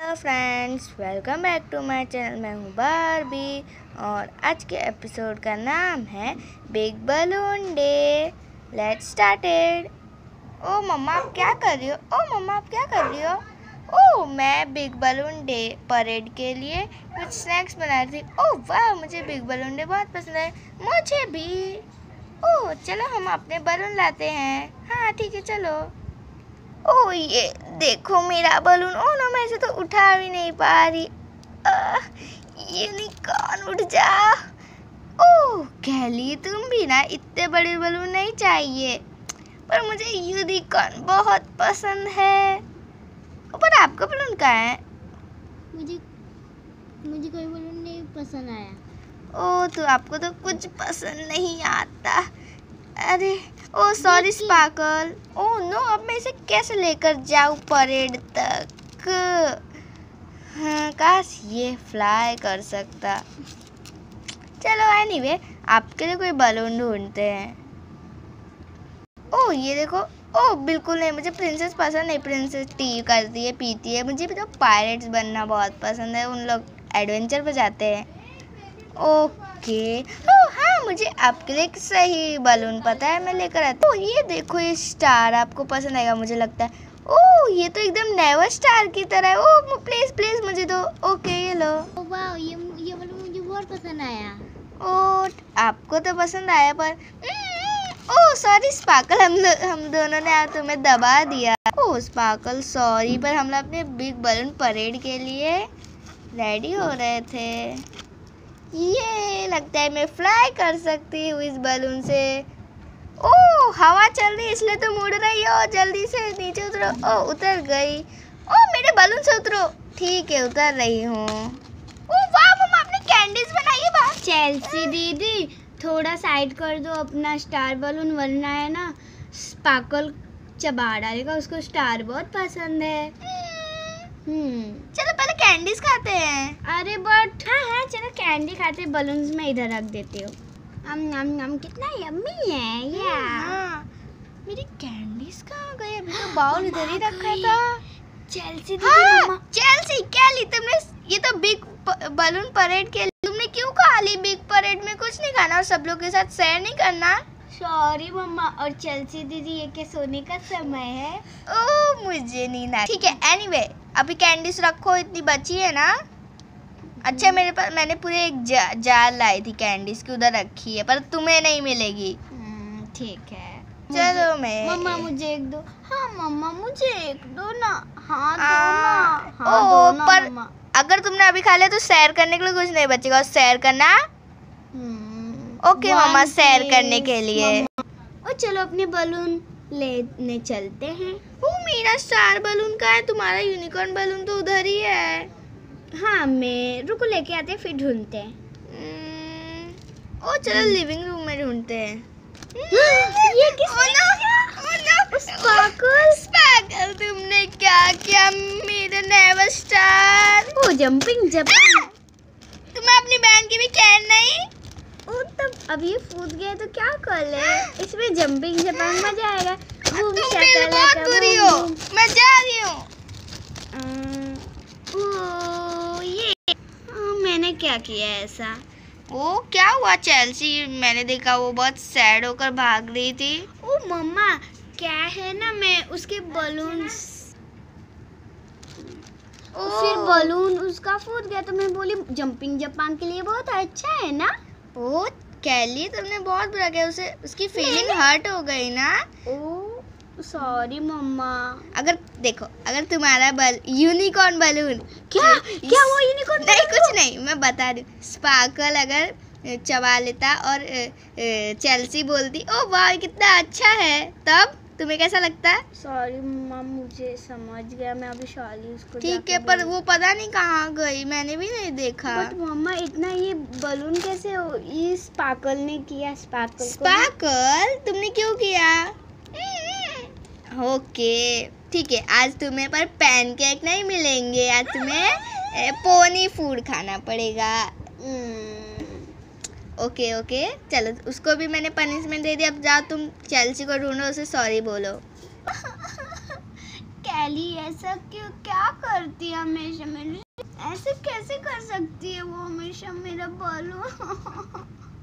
Hello friends, welcome back to my channel. मैं हूँ Barbie और आज के एपिसोड का नाम है big balloon day. Let's started. Oh mama आप क्या कर रही हो? ओ मैं बिग बलून डे परेड के लिए कुछ स्नैक्स बना रही थी। ओह वाह, मुझे बिग बलून डे बहुत पसंद है। मुझे भी। ओह चलो हम अपने बलून लाते हैं। हाँ ठीक है चलो। ओह ये देखो मेरा बलून। ओह नो, मैं इसे तो उठा भी नहीं पा रही। यूनिकॉर्न उठ जा। ओह कैली, तुम भी ना, इतने बड़े बलून नहीं चाहिए, पर मुझे यूनिकॉर्न बहुत पसंद है। पर आपका बलून कहाँ है? मुझे कोई बलून नहीं पसंद आया। ओह तो आपको तो कुछ पसंद नहीं आता। अरे oh sorry Sparkle. Oh no, अब मैं इसे कैसे लेकर जाऊँ परेड तक? हाँ काश ये फ्लाई कर सकता। चलो एनीवे, आपके लिए कोई बलून ढूंढते हैं। ओह ये देखो। ओह बिल्कुल नहीं, मुझे प्रिंसेस पसंद नहीं। प्रिंसेस टी करती है, पीती है। मुझे भी तो पायरेट्स बनना बहुत पसंद है। उन लोग एडवेंचर पे जाते हैं। ओके। ओह हाँ, मुझे आपके लिए एक सही बलून पता है, मैं लेकर आती हूँ। ये देखो, ये स्टार आपको पसंद आएगा मुझे लगता है। ओह ये तो एकदम नया स्टार की तरह है। ओह प्लीज प्लीज मुझे दो। ओके ये लो। वाह, ये बलून मुझे बहुत पसंद आया। ओह आपको तो पसंद आया, पर ओह सॉरी स्पार्कल, हम दोनों ने तुम्हें दबा दिया। ओह स्पार्कल सॉरी, पर हम लोग अपने बिग बलून परेड के लिए रेडी हो रहे थे। ये लगता है मैं फ्लाई कर सकती हूँ इस बलून से। ओह हवा चल रही है इसलिए तुम उड़ रही हो। जल्दी से नीचे उतरो। ओह उतर गई। ओह मेरे बलून से उतरो। ठीक है उतर रही हूँ। ओह वाह मम्मा, आपने कैंडीज बनाई है बाहर। चेल्सी दीदी, थोड़ा साइड कर दो अपना स्टार बलून, वरना है ना स्पार्कल चबा डालेगा। उसको स्टार बहुत पसंद है। चलो पहले कैंडीज खाते हैं। अरे बट हाँ चलो कैंडी खाते। बलून्स में इधर रख देती हूँ। कितना यम्मी है ये। मेरी कैंडीज कहाँ गई? अभी तो बाउल इधर ही रखा था। चेल्सी दीदी मम्मा। चेल्सी क्या ली तुमने? ये तो बिग बलून परेड के लिए तुमने क्यों खा ली? बिग परेड में कुछ नहीं खाना और सब लोग के साथ शेयर नहीं करना। Sorry mama. और चेल्सी दीदी, ये क्या सोने का समय है? ओह मुझे नींद आ। ठीक है एनीवे, अभी कैंडीज रखो, इतनी बची है ना। अच्छा मेरे पास, मैंने पूरे एक जार लाई थी कैंडीज की, उधर रखी है, पर तुम्हें नहीं मिलेगी। ठीक है चलो मैं। मम्मा मुझे एक दो। हाँ मम्मा मुझे एक दो ना। हाँ दो ना। ओह दो ना पर मम्मा। अगर तुमने अभी खा लिया तो शेयर करने के लिए कुछ नहीं बचेगा। और शेयर करना। ओके मम्मा, शेयर करने के लिए। और चलो अपने बलून लेने चलते हैं। ओ मेरा स्टार बलून कहाँ है? तुम्हारा यूनिकॉर्न बलून तो उधर ही है। हाँ मैं रुको, लेके आते हैं फिर ढूंढते हैं। ओ चलो लिविंग रूम में ढूंढते हैं। ये किसने? स्पार्कल तुमने क्या किया मेरा never star? Oh jumping Japan. तुम्हें अपनी बहन की भी कैन नहीं? ओ तब अब ये फूट गया तो क्या कर ले? इसमें जंपिंग जापान मजा आएगा। तुम बहुत बुरी हो, मैं जा रही हूँ। ये मैंने क्या किया ऐसा? वो क्या हुआ चेल्सी? मैंने देखा वो बहुत सैड होकर भाग रही थी। ओ मम्मा क्या है ना, मैं उसके बलून्स फिर बलून उसका फूट गया तो मैं बोली जंपिंग जापान के लिए बहुत अच्छा है ना। ओ कैली, तुमने बहुत बुरा किया। उसे, उसकी फीलिंग हर्ट हो गई ना। Oh sorry mama. अगर देखो, अगर तुम्हारा यूनिकॉर्न बलून क्या वो यूनिकॉर्न नहीं, कुछ नहीं, मैं बता रही हूँ। स्पार्कल अगर चबा लेता और चेल्सी बोलती ओ वाह कितना अच्छा है, तब तुम्हें कैसा लगता है? सॉरी मम्मा, मुझे समझ गया। मैं अभी शाली उसको ठीक है, पर वो पता नहीं कहाँ गई, मैंने भी नहीं देखा। बट मम्मा इतना ये बलून कैसे ये स्पार्कल ने किया? स्पार्कल तुमने क्यों किया? ओके ठीक है, आज तुम्हें पर पैनकेक नहीं मिलेंगे। आज तुम्हें पोनी फूड खाना पड़ेगा। ओके चलो, उसको भी मैंने पनिशमेंट दे दी। अब जाओ तुम चेल्सी को ढूंढो, उसे सॉरी बोलो। कैली ऐसा क्यों क्या करती है हमेशा मेरे, ऐसे कैसे कर सकती है वो हमेशा मेरा बलून।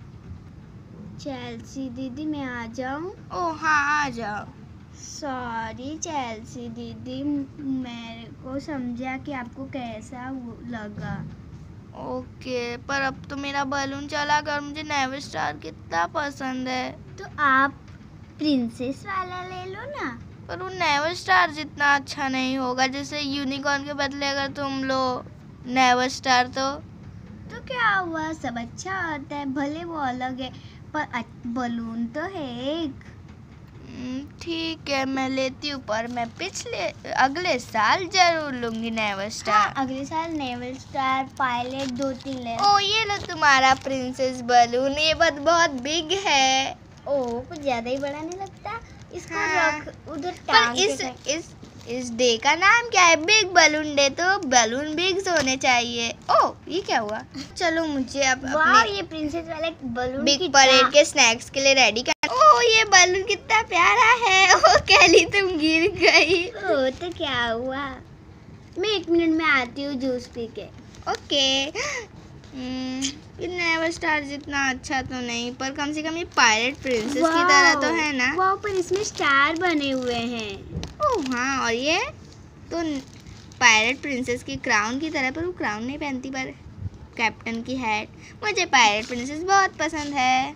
चेल्सी दीदी मैं आ जाऊं? ओ हाँ आ जाओ। सॉरी चेल्सी दीदी, मेरे को समझा कि आपको कैसा लगा। ओके, पर अब तो मेरा बलून चला गया और मुझे नेवर स्टार कितना पसंद है। तो आप प्रिंसेस वाला ले लो ना। पर वो नेवर स्टार जितना अच्छा नहीं होगा, जैसे यूनिकॉर्न के बदले अगर तुम लो नेवर स्टार तो क्या हुआ, सब अच्छा होता है, भले वो अलग है पर बलून तो है एक। ठीक है मैं लेती हूँ, पर मैं अगले साल जरूर लूंगी नेवर स्टार। हाँ, अगले साल नेवर स्टार, पायलट 2-3 ले। ओ ये लो तुम्हारा प्रिंसेस बलून, ये बहुत बिग है। ओ कुछ ज्यादा ही बड़ा नहीं लगता, इसको हाँ। रख उधर पर टांग के। इस डे का नाम क्या है? बिग बलून डे, तो बलून बिग होने चाहिए। ओ ये क्या हुआ? चलो मुझे अब वाह, अपने ये प्रिंसेस वाले बलून बिग परेड के स्नैक्स के लिए रेडी कर। ओ ये बलून कितना प्यारा है। ओ कैली तुम गिर गई। ओ तो क्या हुआ, मैं 1 मिनट में आती हूँ जूस पी के। ओके। ये नेवर स्टार जितना अच्छा तो नहीं, पर कम से कम ये पायलट प्रिंसेस की तरह तो है ना। वाह, पर इसमें स्टार बने हुए हैं। ओह हाँ, और ये तो पायलट प्रिंसेस की क्राउन की तरह, पर वो क्राउन नहीं पहनती, पर कैप्टन की हैट। मुझे पायलट प्रिंसेस बहुत पसंद है।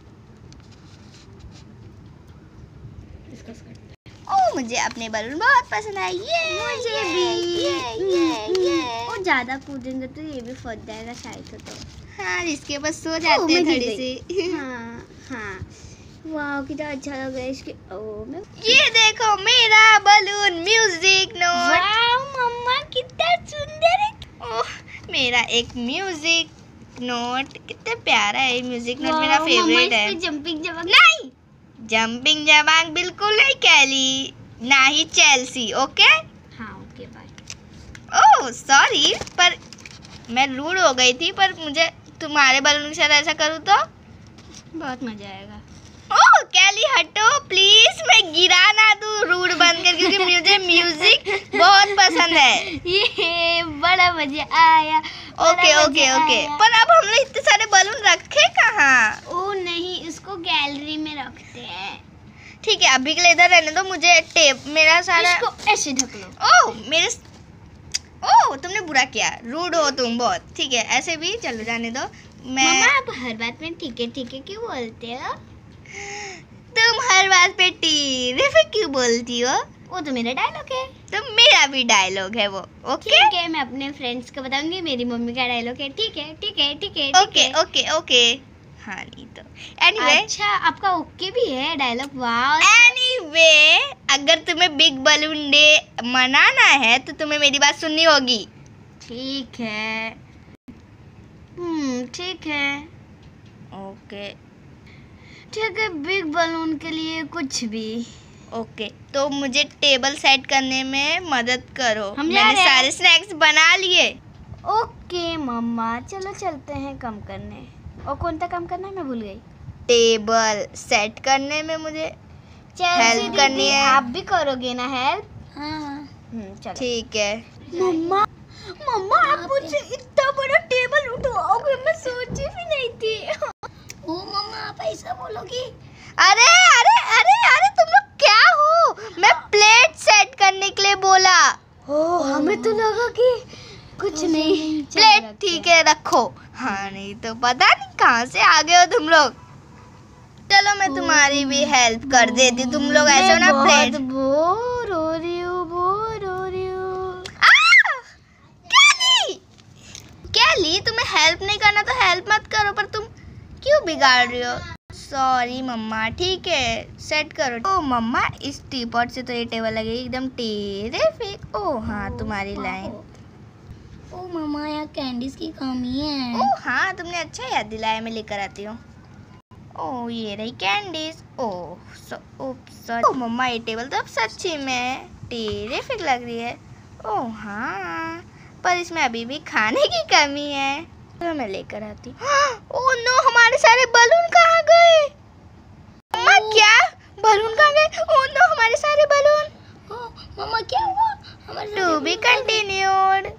ओह मुझे अपने बलून बहुत पसंद है। ये मुझे भी। वो ज्यादा कूदेंगे तो ये भी फट जाएगा शायद तो। हाँ, इसके बस सो जाते हैं थोड़ी सी। हाँ हाँ, वाह कितना अच्छा लग रहा है इसके। ओ मैं ये देखो मेरा बलून म्यूजिक नोट। वाह मम्मा कितना सुंदर है। ओह मेरा एक म्यूजिक नोट, कितना प्यारा है। म्यूजिक नोट वाह, मेरा मम्मा फेवरेट इस है। पे जंपिंग जंप नहीं, जंपिंग जवांग बिल्कुल नहीं कैली, ना ही चेल्सी। ओके हाँ ओके बाय। ओह सॉरी, पर मैं रूड हो गई थी, पर मुझे तुम्हारे बलून के साथ ऐसा करूँ तो बहुत मजा आएगा। ओह कैली हटो प्लीज, मैं गिरा ना दूँ रूड बनकर, क्योंकि मुझे म्यूजिक बहुत पसंद है। ये बड़ा मजा आया। ओके ओके ओके, पर अब हम लोग इतने सारे बलून रखे कहाँ? ओ नहीं, इसको गैलरी में रखते हैं। ठीक है अभी के लिए इधर रहने दो, मुझे टेप मेरा सारा। इसको ऐसे ढक लो। ओह तुमने बुरा किया, रूड हो तुम बहुत। ठीक है ऐसे भी चलो जाने दो। मम्मा आप हर बात में ठीक है क्यों बोलते हो? तुम हर बात पे टीरिफिक क्यों बोलती हो? वो तो मेरा डायलॉग है। तो मेरा भी डायलॉग है वो। ओके ठीक है, मैं अपने फ्रेंड्स को बताऊंगी मेरी मम्मी का डायलॉग है। ठीक है। Okay okay okay. हाँ नहीं तो एनीवे। अच्छा आपका ओके भी है डायलॉग। वाह। एनीवे अगर तुम्हें बिग बलून डे मनाना है तो तुम्हें मेरी बात सुननी होगी। ठीक है। ठीक है। ओके ठीक है, बिग बलून के लिए कुछ भी। ओके तो मुझे टेबल सेट करने में मदद करो। हम जा मैंने रहे हैं। सारे स्नैक्स बना लिए। ओके मम्मा चलो चलते हैं कम करने। और कौन सा काम करना है मैं भूल गई। टेबल सेट करने में मुझे हेल्प करनी है। आप भी करोगे ना हेल्प? हाँ। चलो ठीक है। मम्मा आप मुझे इतना बड़ा टेबल उठवाओगे, मैं सोची भी नहीं थी। ओ मम्मा आप ऐसा बोलोगी? अरे अरे अरे अरे तुम लोग क्या हो? मैं प्लेट सेट करने के लिए बोला। ओ हमें तो लगा कि कुछ नहीं। प्लेट ठीक है रखो। हाँ नहीं तो पता नहीं कहाँ से आ गए हो तुम लोग। चलो मैं तुम्हारी भी हेल्प कर देती। तुम लोग ऐसे हो ना प्लेट। बोर हो रही हूँ। कैली तुम्हें हेल्प नहीं करना तो हेल्प मत करो, पर तुम क्यों बिगाड़ रही हो? Sorry mama. ठीक है सेट करो। ओ मम्मा इस टीपॉट से तो ये टेबल लगेगी एकदम टेरिफिक। ओ हाँ तुम्हारी लाइन। ओ मम्मा यहाँ कैंडीज की कमी है। ओ हाँ तुमने अच्छा याद दिलाया, मैं लेकर आती हूँ। ओ ये रही कैंडीज। ओ मम्मा ये टेबल तो अब सच्ची में टेरिफिक लग रही है। ओ हाँ पर इसमें अभी भी खाने की कमी है, तो मैं लेकर आती हूँ। ओह नो हमारे सारे बलून कहाँ गए? मम्मा क्या बलून कहाँ गए? ओह नो हमारे सारे बलून। मम्मा हुआ? हमारे साथ टू बी कंटिन्यूड।